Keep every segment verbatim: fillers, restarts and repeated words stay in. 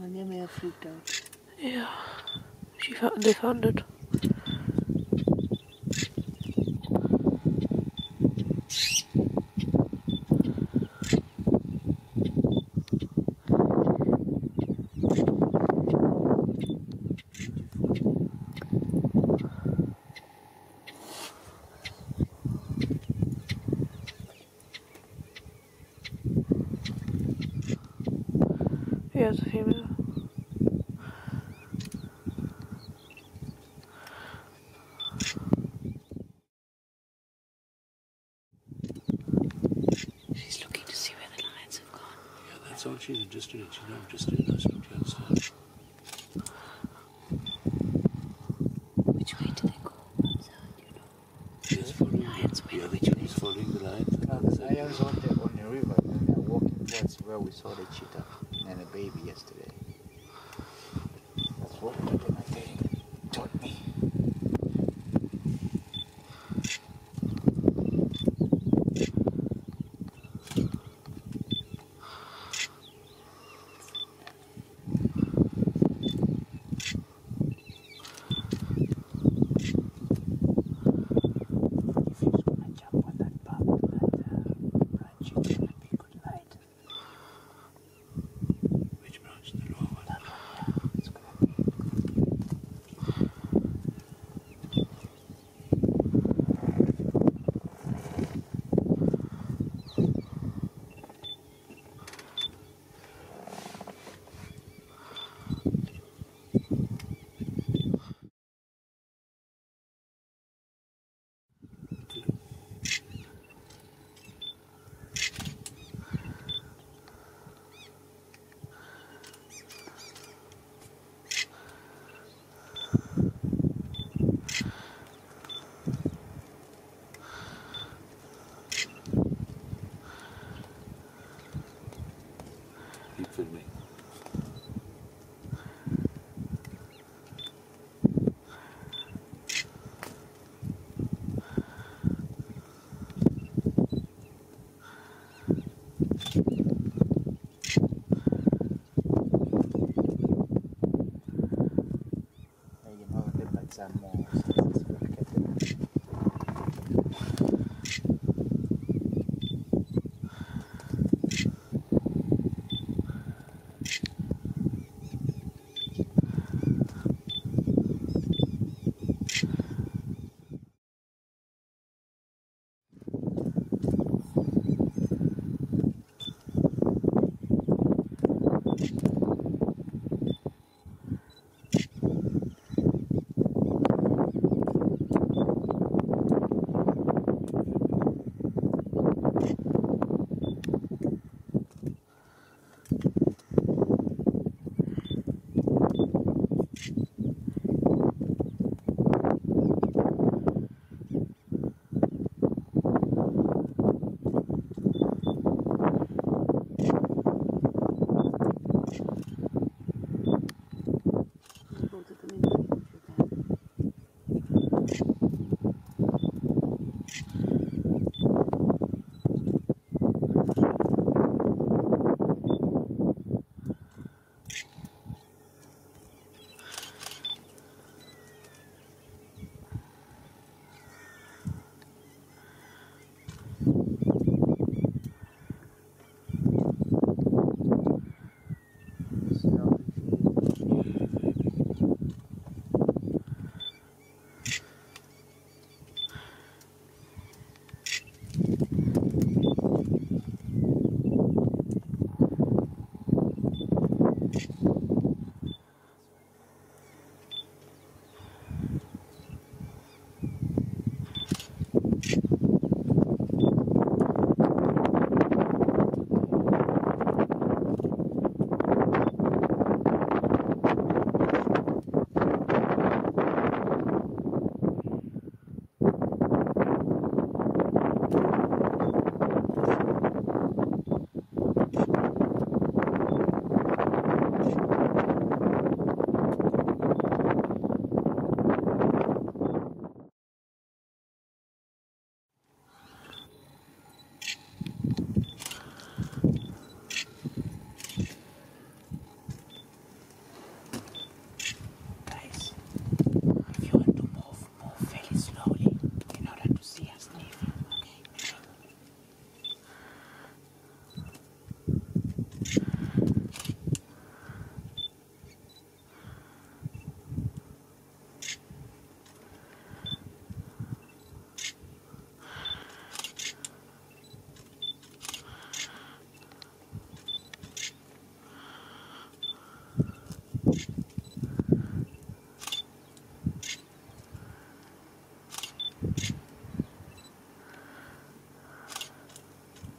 Anya may have freaked out. Yeah, she found, they found it. Yeah, it's a female. She's looking to see where the lions have gone. Yeah, that's all she's interested in. She's not interested in us, don't you understand? Which way do they go? Observe, you know. She's following Lions, the, where the are other they? one is following the lions. No, the lions on the, on the river, and they're walking towards where we saw the cheetah and the baby yesterday. That's what my daddy taught me.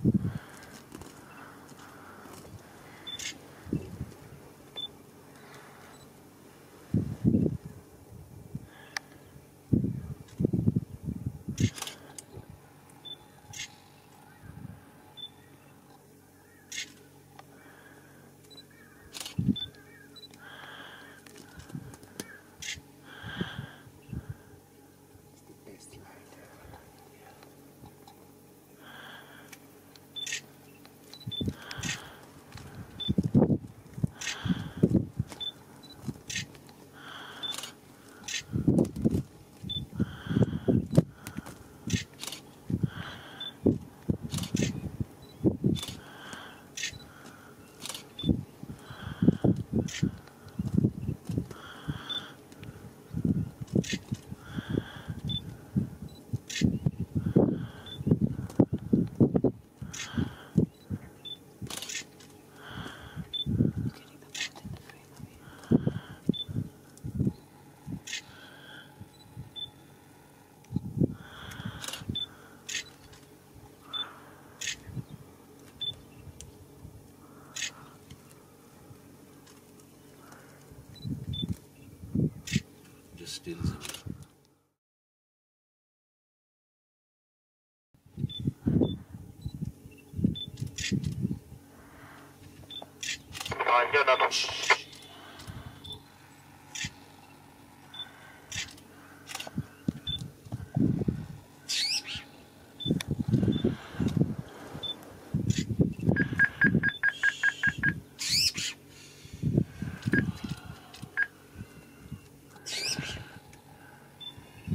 Stills it.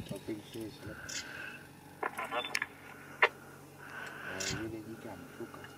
Yule jika mfuka